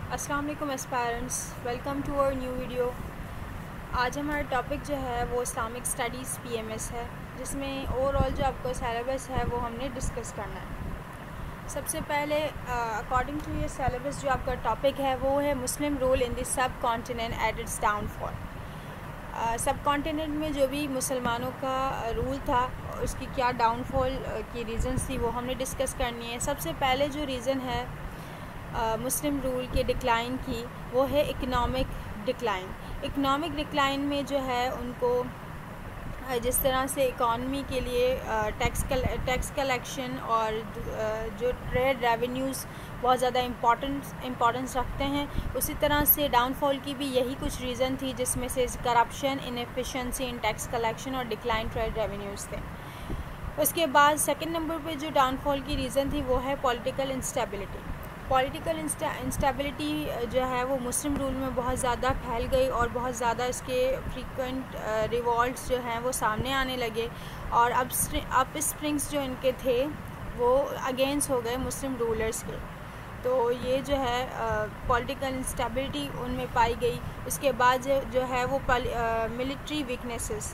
السلام علیکم aspirants, welcome to our new video. آج ہمارا ٹاپک جو ہے وہ اسلامک اسٹڈیز PMS ہے، جس میں اوور آل جو آپ کو سیلیبس ہے وہ ہم نے ڈسکس کرنا ہے۔ سب سے پہلے اکارڈنگ ٹو یہ سیلیبس جو آپ کا ٹاپک ہے وہ ہے Muslim rule in the subcontinent at its downfall. Subcontinent میں جو بھی مسلمانوں کا رول تھا، اس کی کیا ڈاؤن فال کی ریزنز تھی وہ ہم نے ڈسکس کرنی ہے۔ سب سے پہلے جو ریزن ہے مسلم رول کے ڈکلائن کی، وہ ہے اکنامک ڈکلائن۔ اکنامک ڈکلائن میں جو ہے ان کو جس طرح سے اکانومی کے لیے ٹیکس کلیکشن اور جو ٹریڈ ریونیوز بہت زیادہ امپورٹنس رکھتے ہیں، اسی طرح سے ڈاؤن فال کی بھی یہی کچھ ریزن تھی، جس میں سے corruption, inefficiency in tax collection اور ڈکلائن ٹریڈ ریونیوز تھے۔ اس کے بعد سیکنڈ نمبر پہ جو ڈاؤن فال کی ریزن تھی وہ ہے پولیٹیکل انسٹیبلٹی۔ پولیٹیکل انسٹیبلٹی جو ہے وہ مسلم رول میں بہت زیادہ پھیل گئی اور بہت زیادہ اس کے فریکوینٹ ریوالٹس جو ہیں وہ سامنے آنے لگے، اور اپ اسپرنگس جو ان کے تھے وہ اگینسٹ ہو گئے مسلم رولرز کے۔ تو یہ جو ہے پولیٹیکل انسٹیبلٹی ان میں پائی گئی۔ اس کے بعد جو ہے وہ ملٹری ویکنیسز،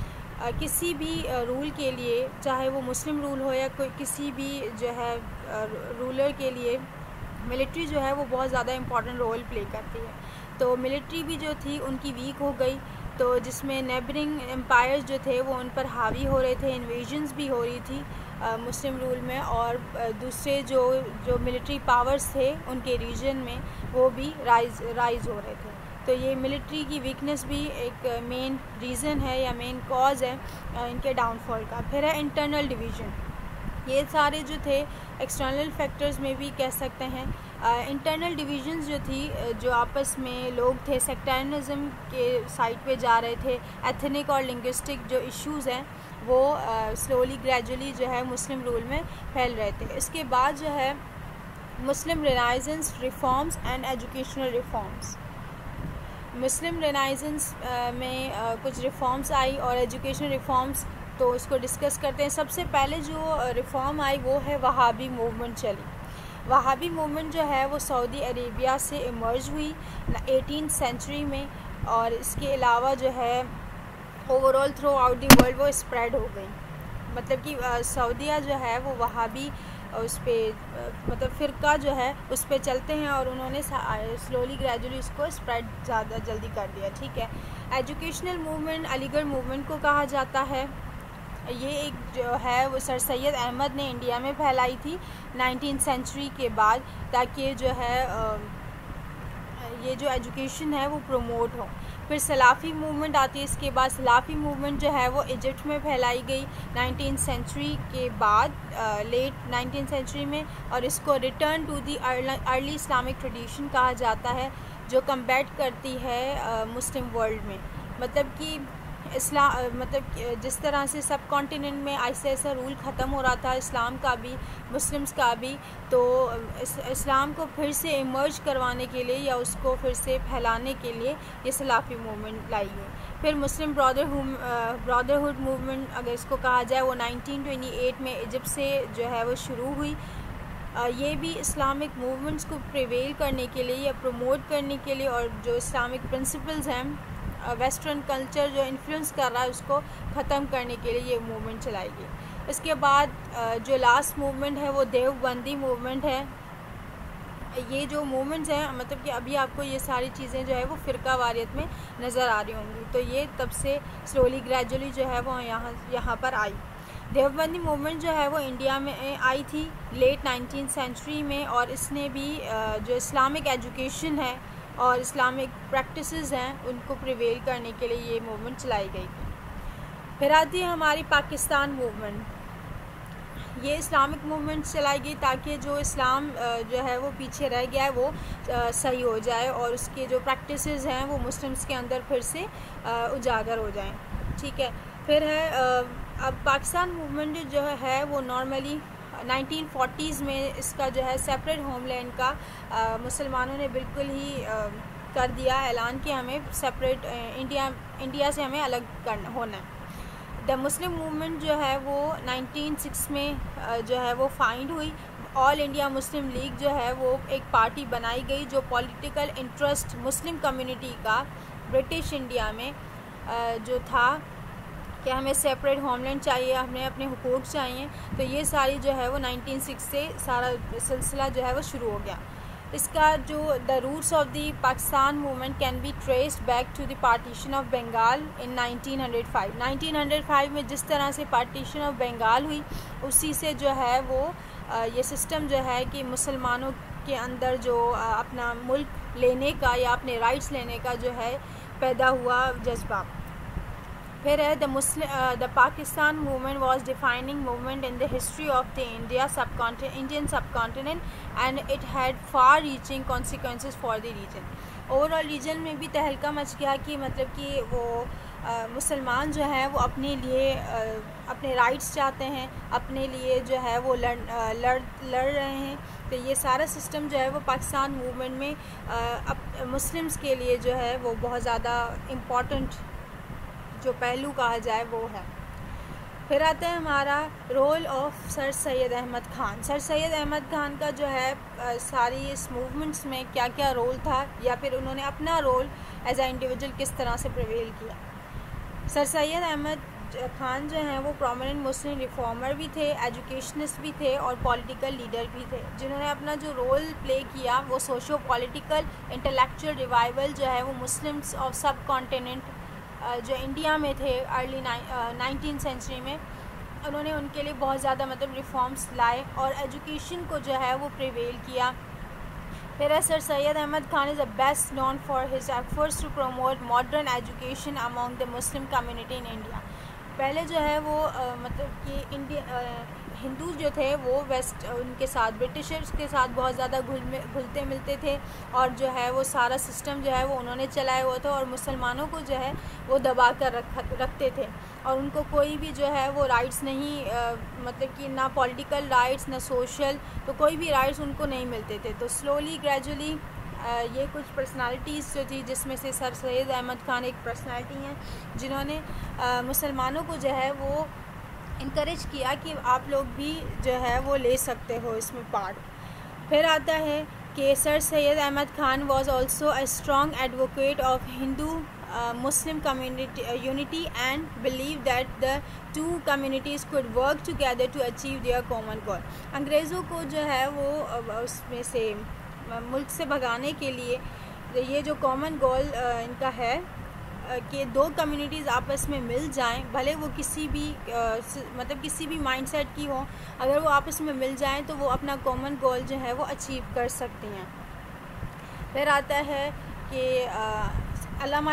کسی بھی رول کے لیے، چاہے وہ مسلم رول ہو یا کوئی کسی بھی جو ہے رولر کے لیے، ملٹری جو ہے وہ بہت زیادہ امپورٹنٹ رول پلے کرتی ہے۔ تو ملٹری بھی جو تھی ان کی ویک ہو گئی، تو جس میں نیبرنگ امپائرز جو تھے وہ ان پر حاوی ہو رہے تھے، انویژنز بھی ہو رہی تھی مسلم رول میں، اور دوسرے جو ملٹری پاورز تھے ان کے ریجن میں وہ بھی رائز ہو رہے تھے۔ تو یہ ملٹری کی ویکنس بھی ایک مین ریزن ہے یا مین کاز ہے ان کے ڈاؤن فال کا۔ پھر ہے انٹرنل ڈویژن۔ یہ سارے جو تھے ایکسٹرنل فیکٹرز میں بھی کہہ سکتے ہیں۔ انٹرنل ڈویژنز جو تھی، جو آپس میں لوگ تھے سیکٹرنزم کے سائٹ پہ جا رہے تھے، ایتھنک اور لنگوسٹک جو ایشوز ہیں وہ سلولی گریجولی جو ہے مسلم رول میں پھیل رہے تھے۔ اس کے بعد جو ہے Muslim renaissance reforms and educational reforms. Muslim renaissance میں کچھ ریفارمز آئی اور ایجوکیشنل ریفارمز، تو اس کو ڈسکس کرتے ہیں۔ سب سے پہلے جو ریفارم آئی وہ ہے وہابی موومنٹ چلی۔ وہابی موومنٹ جو ہے وہ سعودی عربیہ سے ایمرج ہوئی 18 سینچری میں، اور اس کے علاوہ جو ہے overall throughout the world وہ اسپریڈ ہو گئی۔ مطلب کہ سعودیہ جو ہے وہ وہابی اس پہ مطلب فرقہ جو ہے اس پہ چلتے ہیں، اور انہوں نے سلولی گریجولی اس کو اسپریڈ زیادہ جلدی کر دیا۔ ٹھیک ہے۔ ایجوکیشنل موومنٹ علی گڑھ موومنٹ کو کہا جاتا ہے۔ یہ ایک جو ہے وہ سر سید احمد نے انڈیا میں پھیلائی تھی 19 سینچری کے بعد، تاکہ جو ہے یہ جو ایجوکیشن ہے وہ پروموٹ ہو۔ پھر سلافی موومنٹ آتی ہے اس کے بعد۔ سلافی موومنٹ جو ہے وہ ایجپٹ میں پھیلائی گئی 19 سینچری کے بعد، لیٹ 19 سینچری میں، اور اس کو return to the early Islamic tradition کہا جاتا ہے، جو کمبیٹ کرتی ہے مسلم ورلڈ میں۔ مطلب کہ مطلب جس طرح سے سب کانٹیننٹ میں ایسا ایسا رول ختم ہو رہا تھا، اسلام کا بھی، مسلمز کا بھی، تو اسلام کو پھر سے ایمرج کروانے کے لیے یا اس کو پھر سے پھیلانے کے لیے یہ سلافی موومنٹ لائی ہے۔ پھر مسلم برادرہڈ موومنٹ اگر اس کو کہا جائے، وہ 1928 میں ایجپٹ سے جو ہے وہ شروع ہوئی۔ یہ بھی اسلامک موومنٹس کو پریویل کرنے کے لیے یا پروموٹ کرنے کے لیے، اور جو اسلامک پرنسپلز ہیں، ویسٹرن کلچر جو انفلوئنس کر رہا ہے اس کو ختم کرنے کے لیے یہ موومنٹ چلائی گئی۔ اس کے بعد جو لاسٹ موومنٹ ہے وہ دیوبندی موومنٹ ہے۔ یہ جو موومنٹس ہیں، مطلب کہ ابھی آپ کو یہ ساری چیزیں جو ہے وہ فرقہ واریت میں نظر آ رہی ہوں گی، تو یہ تب سے سلولی گریجولی جو ہے وہ یہاں پر آئی۔ دیوبندی موومنٹ جو ہے وہ انڈیا میں آئی تھی لیٹ 19 سینچری میں، اور اس نے بھی جو اسلامک ایجوکیشن ہے اور اسلامک پریکٹسز ہیں ان کو پریویل کرنے کے لیے یہ موومنٹ چلائی گئی تھی۔ پھر آتی ہے ہماری پاکستان موومنٹ۔ یہ اسلامک موومنٹ چلائی گئی تاکہ جو اسلام جو ہے وہ پیچھے رہ گیا ہے وہ صحیح ہو جائے، اور اس کے جو پریکٹسز ہیں وہ مسلمس کے اندر پھر سے اجاگر ہو جائیں۔ ٹھیک ہے۔ پھر ہے اب پاکستان موومنٹ جو ہے وہ نارملی 1940s میں اس کا جو ہے سیپریٹ ہوم لینڈ کا مسلمانوں نے بالکل ہی کر دیا، اعلان کیا ہمیں سیپریٹ انڈیا سے ہمیں الگ ہونا ہے۔ دا مسلم موومنٹ جو ہے وہ 1906 میں جو ہے وہ فائنڈ ہوئی، آل انڈیا مسلم لیگ جو ہے وہ ایک پارٹی بنائی گئی جو پولیٹیکل انٹرسٹ مسلم کمیونٹی کا برٹش انڈیا میں جو تھا کہ ہمیں سیپریٹ ہوم لینڈ چاہیے، ہمیں اپنے حقوق چاہیے، تو یہ ساری جو ہے وہ 1906 سے سارا سلسلہ جو ہے وہ شروع ہو گیا. اس کا جو the roots of the Pakistan movement can be traced back to the partition of Bengal in 1905. 1905 میں جس طرح سے پارٹیشن آف بنگال ہوئی اسی سے جو ہے وہ یہ سسٹم جو ہے کہ مسلمانوں کے اندر جو اپنا ملک لینے کا یا اپنے رائٹس لینے کا جو ہے پیدا ہوا جذبہ. پھر ہے the Pakistan movement was defining movement in the history of the Indian subcontinent and it had far reaching consequences for the region. Overall region میں بھی تہلکہ مچ گیا کہ مطلب کہ وہ مسلمان جو ہیں وہ اپنے لیے اپنے رائٹس چاہتے ہیں، اپنے لیے جو ہے وہ لڑ رہے ہیں. تو یہ سارا سسٹم جو ہے وہ پاکستان موومنٹ میں مسلمس کے لیے جو ہے وہ بہت زیادہ امپورٹنٹ جو پہلو کہا جائے وہ ہے. پھر آتا ہے ہمارا role of Sir Syed Ahmad Khan. Sir Syed Ahmad Khan کا جو ہے ساری اس موومنٹس میں کیا کیا رول تھا یا پھر انہوں نے اپنا رول ایز اے انڈیویجول کس طرح سے پریویل کیا. سر سید احمد خان جو ہیں وہ پرومیننٹ مسلم ریفارمر بھی تھے، ایجوکیشنسٹ بھی تھے اور پولیٹیکل لیڈر بھی تھے، جنہوں نے اپنا جو رول پلے کیا وہ سوشو پولیٹیکل انٹلیکچوئل ریوائول جو ہے وہ مسلمس آف سب کانٹیننٹ جو انڈیا میں تھے ارلی 19 سینچری میں، انہوں نے ان کے لیے بہت زیادہ مطلب ریفارمس لائے اور ایجوکیشن کو جو ہے وہ پریویل کیا. پھر Sir Syed Ahmad Khan is best known for his efforts to promote modern education among the Muslim community in India. پہلے جو ہے وہ مطلب کہ ہندو جو تھے وہ ویسٹ ان کے ساتھ برٹشرز کے ساتھ بہت زیادہ گھلتے ملتے تھے اور جو ہے وہ سارا سسٹم جو ہے وہ انہوں نے چلایا ہوا تھا اور مسلمانوں کو جو ہے وہ دبا کر رکھتے تھے اور ان کو کوئی بھی جو ہے وہ رائٹس نہیں مطلب کہ نہ پولیٹیکل رائٹس نہ سوشل، تو کوئی بھی رائٹس ان کو نہیں ملتے تھے. تو سلولی گریجولی یہ کچھ پرسنالٹیز جو تھی جس میں سے سر سید احمد خان ایک پرسنالٹی ہیں جنہوں نے مسلمانوں کو جو ہے وہ انکریج کیا کہ آپ لوگ بھی جو ہے وہ لے سکتے ہو اس میں پارٹ. پھر آتا ہے کہ Sir Syed Ahmad Khan was also a strong advocate of Hindu Muslim community unity and believe that the two communities could work together to achieve their common goal. انگریزوں کو جو ہے وہ اس میں سے ملک سے بھگانے کے لیے یہ جو کامن گول ان کا ہے کہ دو کمیونٹیز آپس میں مل جائیں، بھلے وہ کسی بھی مطلب کسی بھی مائنڈ سیٹ کی ہوں، اگر وہ آپس میں مل جائیں تو وہ اپنا کامن گول جو ہے وہ اچیو کر سکتی ہیں. پھر آتا ہے کہ علامہ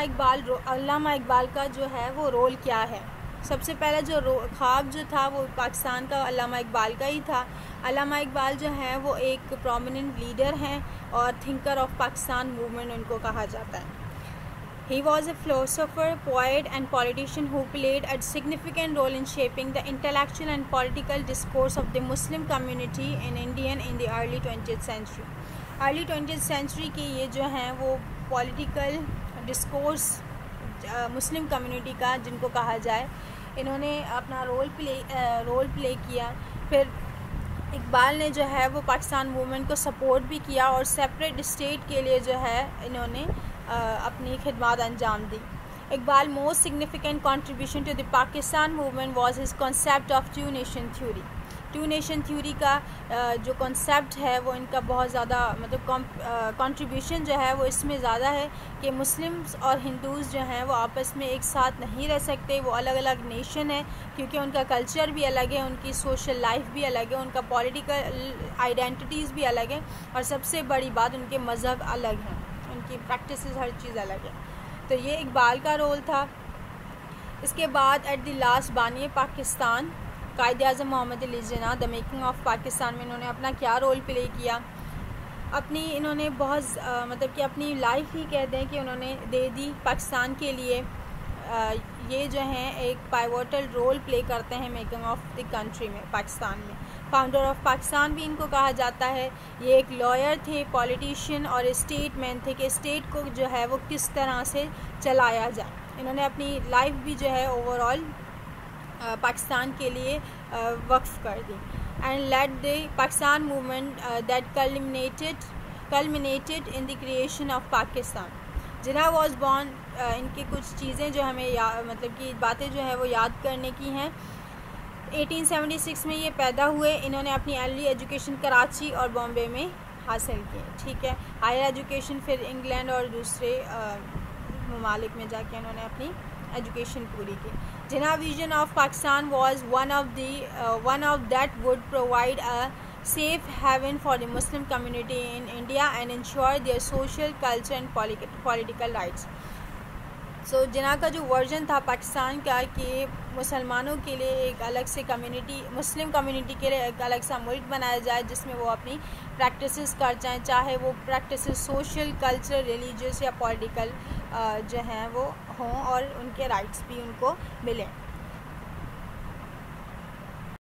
اقبال کا جو ہے وہ رول کیا ہے. سب سے پہلا جو خواب جو تھا وہ پاکستان کا علامہ اقبال کا ہی تھا. علامہ اقبال جو ہیں وہ ایک پرومیننٹ لیڈر ہیں اور تھنکر آف پاکستان موومنٹ ان کو کہا جاتا ہے. He was a philosopher, poet and politician who played a significant role in shaping the intellectual and political discourse of the Muslim community in India in the early 20th century. Early 20th century کے یہ جو ہیں وہ political discourse مسلم community کا جن کو کہا جائے، انہوں نے اپنا رول پلے کیا. پھر اقبال نے جو ہے وہ پاکستان موومنٹ کو سپورٹ بھی کیا اور سیپریٹ اسٹیٹ کے لیے جو ہے انہوں نے اپنی خدمات انجام دی. Iqbal most significant contribution to the Pakistan movement was his concept of two nation theory. Two nation theory کا جو کنسیپٹ ہے وہ ان کا بہت زیادہ مطلب کنٹریبیوشن جو ہے وہ اس میں زیادہ ہے کہ مسلمس اور ہندوز جو ہیں وہ آپس میں ایک ساتھ نہیں رہ سکتے، وہ الگ الگ نیشن ہے کیونکہ ان کا کلچر بھی الگ ہے، ان کی سوشل لائف بھی الگ ہے، ان کا پولیٹیکل آئیڈینٹیز بھی الگ ہے اور سب سے بڑی بات ان کے مذہب الگ ہیں، ان کی پریکٹسز ہر چیز الگ ہے. تو یہ اقبال کا رول تھا. اس کے بعد ایٹ دی لاسٹ بانی Pakistan Quaid Azam Muhammad Ali Jinnah the making of Pakistan میں انہوں نے اپنا کیا رول پلے کیا. انہوں نے بہت مطلب کہ اپنی لائف ہی کہہ دیں کہ انہوں نے دے دی پاکستان کے لیے. یہ جو ہیں ایک پائیوٹل رول پلے کرتے ہیں میکنگ آف دی کنٹری میں، پاکستان میں. فاؤنڈر آف پاکستان بھی ان کو کہا جاتا ہے. یہ ایک لائر تھے، پولیٹیشین اور اسٹیٹ مین تھے کہ اسٹیٹ کو جو ہے وہ کس طرح سے چلایا جائے. انہوں نے اپنی لائف بھی جو ہے اوور آل پاکستان کے لیے وقف کر دی. and led the Pakistan movement that culminated in the creation of Pakistan. Jinnah was born, ان کی کچھ چیزیں جو ہمیں مطلب کہ باتیں جو ہے وہ یاد کرنے کی ہیں. 1876 میں یہ پیدا ہوئے. انہوں نے اپنی ارلی ایجوکیشن کراچی اور بامبے میں حاصل کی. ٹھیک ہے. ہائر ایجوکیشن پھر انگلینڈ اور دوسرے ممالک میں جا کے انہوں نے اپنی ایجوکیشن پوری کی. Jinnah vision of Pakistan was one of that would provide a safe haven for the Muslim community in India and ensure their social, culture and political rights. سو جناح کا جو ورژن تھا پاکستان کا کہ مسلمانوں کے لیے ایک الگ سے کمیونٹی، مسلم کمیونٹی کے لیے ایک الگ سا ملک بنایا جائے جس میں وہ اپنی پریکٹسز کر جائیں، چاہے وہ پریکٹسز سوشل، کلچرل، ریلیجیس یا پولیٹیکل جو ہیں وہ ہوں، اور ان کے رائٹس بھی ان کو ملیں.